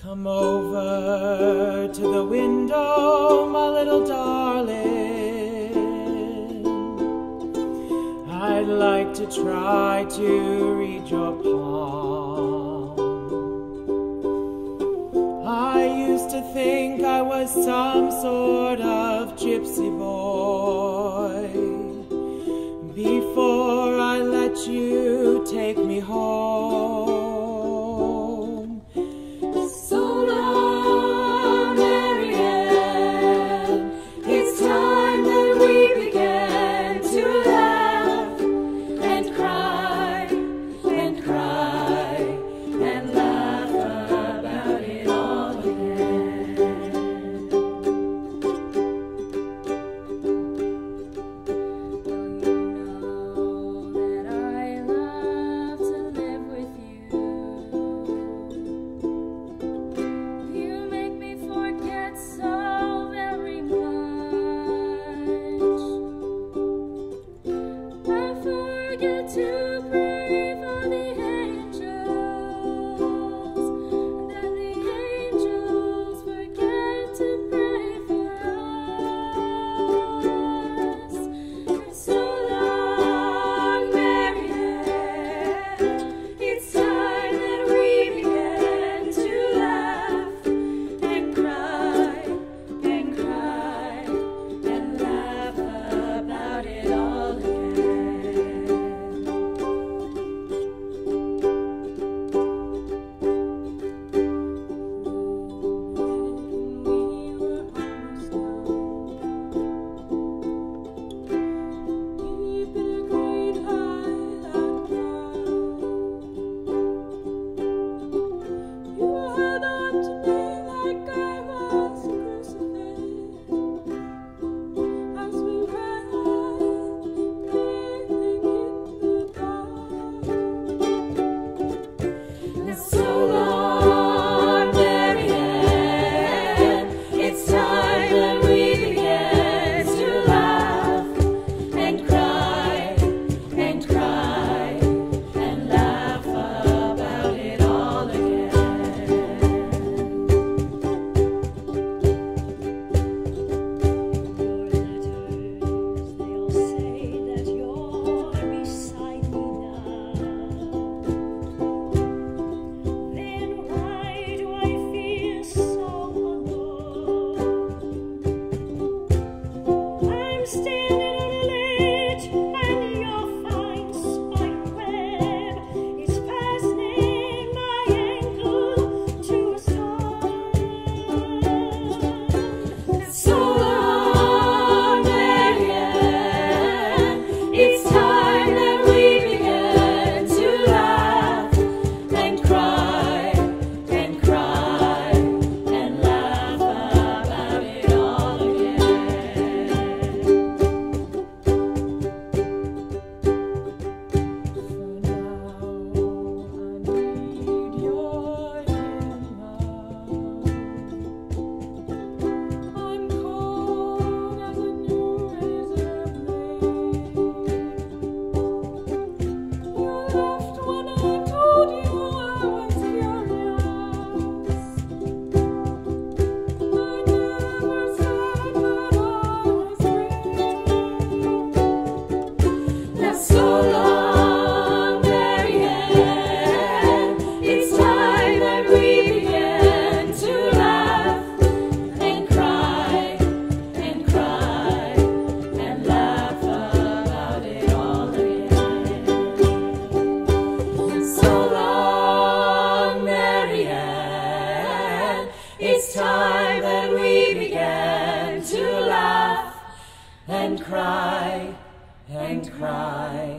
Come over to the window, my little darling. I'd like to try to read your palm. I used to think I was some sort of gypsy boy before I let you take me home. To pray for the angels, and then the angels forget to pray for us. So long, Marianne, it's time that we began to laugh and cry and cry and laugh about it all again. It's time that we began to laugh and cry and cry.